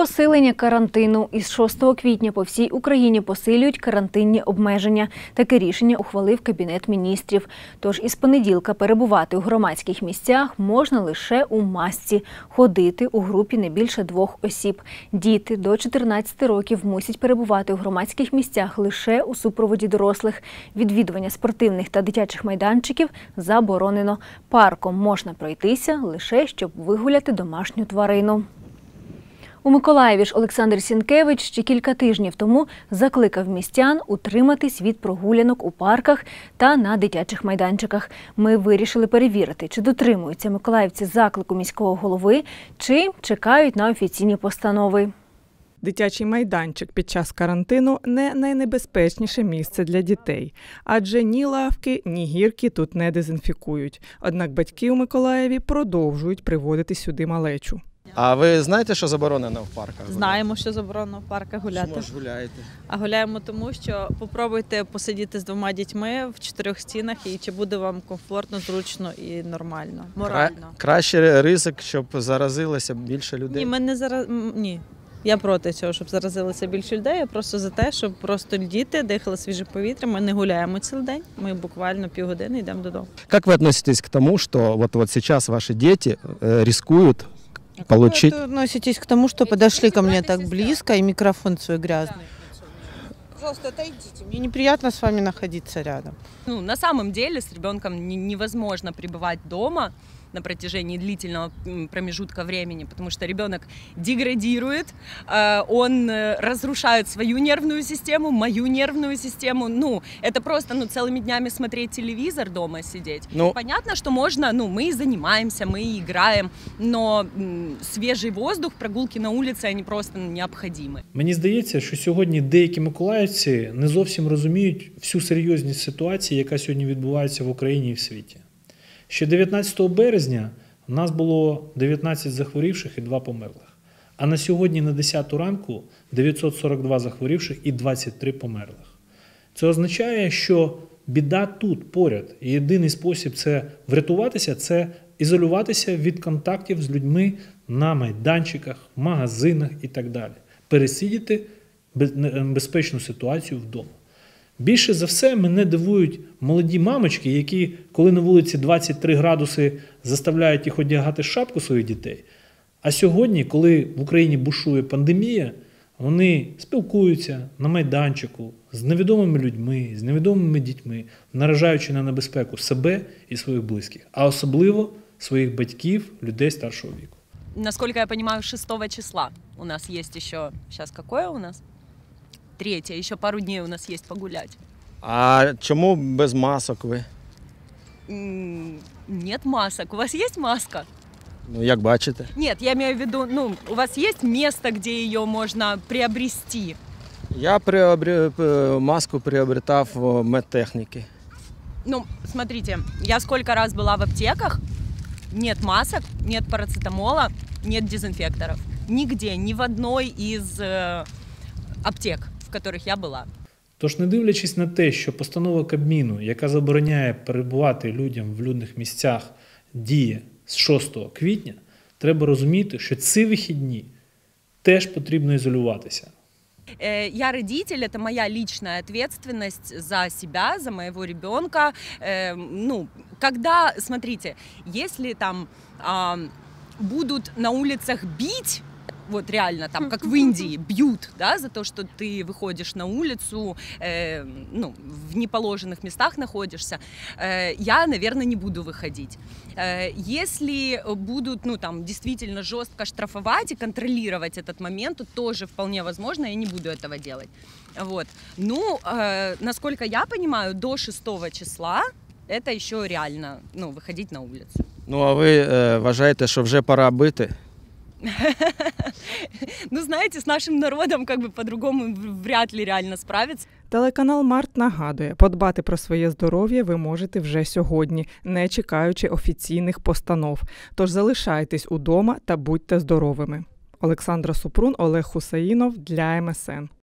Посилення карантину. Із 6 квітня по всій Україні посилюють карантинні обмеження. Таке рішення ухвалив Кабінет міністрів. Тож із понеділка перебувати у громадських місцях можна лише у масці. Ходити у групі не більше 2 осіб. Діти до 14 років мусять перебувати у громадських місцях лише у супроводі дорослих. Відвідування спортивних та дитячих майданчиків заборонено. Парком можна пройтися лише, щоб вигуляти домашню тварину. У Миколаєві ж Олександр Сінкевич ще кілька тижнів тому закликав містян утриматись від прогулянок у парках та на дитячих майданчиках. Ми вирішили перевірити, чи дотримуються миколаївці заклику міського голови, чи чекають на офіційні постанови. Дитячий майданчик під час карантину – не найнебезпечніше місце для дітей. Адже ні лавки, ні гірки тут не дезінфікують. Однак батьки у Миколаєві продовжують приводити сюди малечу. А ви знаєте, що заборонено в парках? Знаємо, що заборонено в парках гуляти. Чому ж гуляєте? А гуляємо тому, що попробуйте посидіти з 2 дітьми в 4 стінах, і чи буде вам комфортно, зручно і нормально, морально. Краще ризик, щоб заразилося більше людей? Ні. Я проти цього, щоб заразилося більше людей. Я просто за те, щоб просто діти дихали свіжим повітрям. Ми не гуляємо цілий день, ми буквально півгодини йдемо додому. Як ви відноситесь к тому, що вот сейчас ваші діти ризикують получить? Как вы относитесь к тому, что подошли ко мне так близко и микрофон свой грязный? Пожалуйста, отойдите. Мне неприятно с вами находиться рядом. На самом деле с ребенком невозможно пребывать дома на протяжении длительного промежутка времени, потому что ребенок деградирует, он разрушает свою нервную систему, мою нервную систему. Это просто целыми днями смотреть телевизор дома, сидеть. Понятно, что можно, мы и занимаемся, мы и играем, но свежий воздух, прогулки на улице, они просто необходимы. Мені здається, що сьогодні деякі миколаївці не зовсім розуміють всю серйозність ситуації, яка сьогодні відбувається в Україні і в світі. Ще 19 березня у нас було 19 захворівших і 2 померлих. А на сьогодні на 10 ранку 942 захворівших і 23 померлих. Це означає, що біда тут, поряд. І єдиний спосіб це врятуватися, це ізолюватися від контактів з людьми на майданчиках, магазинах і так далі. Пересидіти безпечну ситуацію вдома. Більше за все мене дивують молоді мамочки, які, коли на вулиці 23 градуси, заставляють їх одягати шапку своїх дітей. А сьогодні, коли в Україні бушує пандемія, вони спілкуються на майданчику з невідомими людьми, з невідомими дітьми, наражаючи на небезпеку себе і своїх близьких, а особливо своїх батьків, людей старшого віку. Насколько я понимаю, 6 числа у нас есть еще... Сейчас какое у нас? 3, еще пару дней у нас есть погулять. А чому без масок ви? Нет масок. У вас есть маска? Як бачите. Нет, я имею в виду, у вас есть место, где ее можно приобрести? Я маску приобретав в медтехніки. Смотрите, я сколько раз была в аптеках, нет масок, нет парацетамола, нет дезинфекторов. Нигде, ни в одной из аптек, в яких я була. Тож, не дивлячись на те, що постанова Кабміну, яка забороняє перебувати людям в людних місцях, діє з 6 квітня, треба розуміти, що ці вихідні теж потрібно ізолюватися. Я родитель, это моя личная ответственность за себя, за моего ребенка. Смотрите, если там будут на улицах бить, вот реально там, как в Индии, бьют, да, за то, что ты выходишь на улицу, в неположенных местах находишься, я, наверное, не буду выходить. Если будут, действительно жестко штрафовать и контролировать этот момент, то тоже вполне возможно, я не буду этого делать. Вот. Насколько я понимаю, до 6 числа это еще реально, выходить на улицу. А ви вважаєте, що вже пора бити? Знаете, с нашим народом по-другому вряд ли реально справиться. Телеканал Март нагадує, подбати про своє здоров'я ви можете вже сьогодні, не чекаючи офіційних постанов. Тож залишайтесь удома та будьте здоровими. Олександра Супрун, Олег Хусаїнов для МСН.